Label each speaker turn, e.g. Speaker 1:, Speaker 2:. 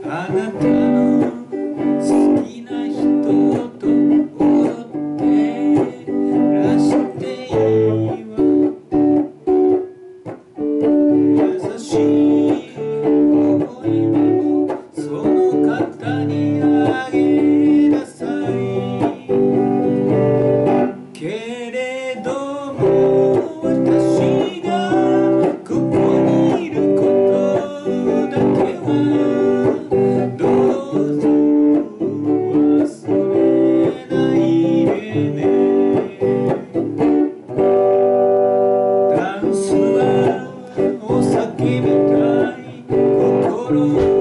Speaker 1: あなたの好きな人と踊ってらしていいわ。優しい微笑みをその方にあげなさい。けれども私がここにいることだけはどうぞ忘れないでね。ダンスはお酒みたい心